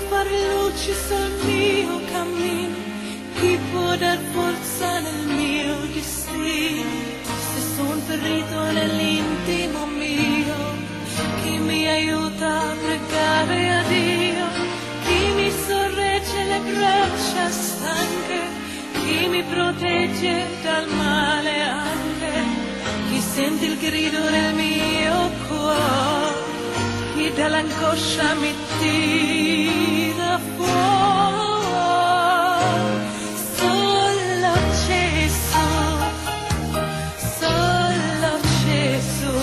far luce sul mio cammino, chi può dar forza nel mio destino. Se son ferito nell'intimo mio, chi mi aiuta a pregare a Dio, chi mi sorregge le braccia stanche, chi mi protegge dal male anche, chi sente il grido del mio cuore, chi dall'angoscia mi tira fuori. Solo Gesù, solo Gesù,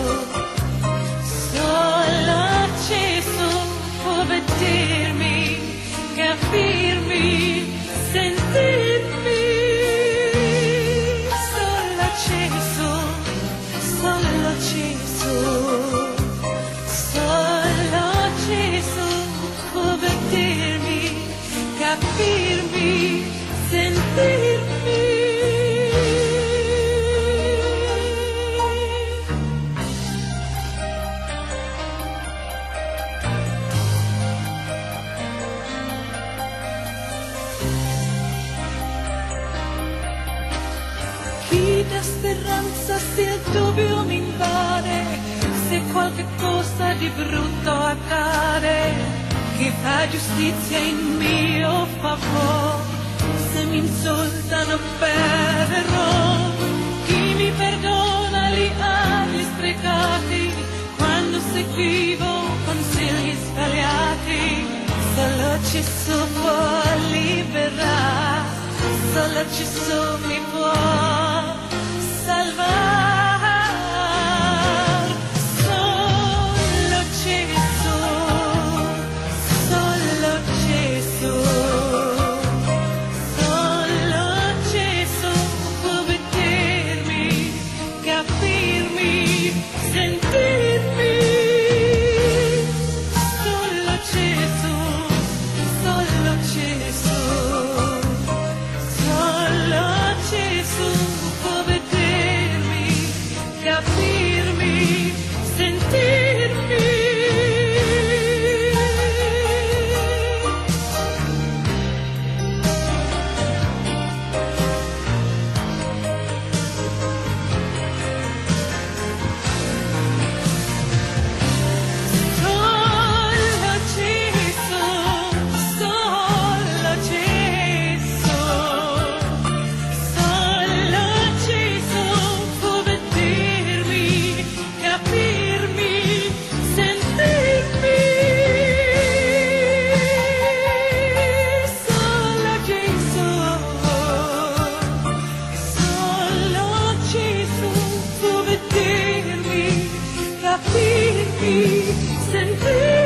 solo Gesù può vedermi, capirmi, sentirmi. Solo Gesù, solo Gesù, solo Gesù può vedermi, capirmi, sentirmi. Chi dà speranza se il dubbio mi invade, se qualche cosa di brutto accade, chi fa giustizia in mio favore, se mi insultano perderò, chi mi perdona gli anni sprecati, quando seguivo consigli sbagliati. Solo Gesù può liberare, solo Gesù mi può salvare. Solo Gesù, solo Gesù, solo Gesù può vedermi, capirmi, sentirmi. Solo Gesù, solo Gesù, solo Gesù può vedermi, capirmi, sentirmi. Solo Gesù, solo Gesù, solo Gesù può vedermi, capirmi, sentirmi. Solo Gesù, solo Gesù può vedermi, capirmi, sentirmi.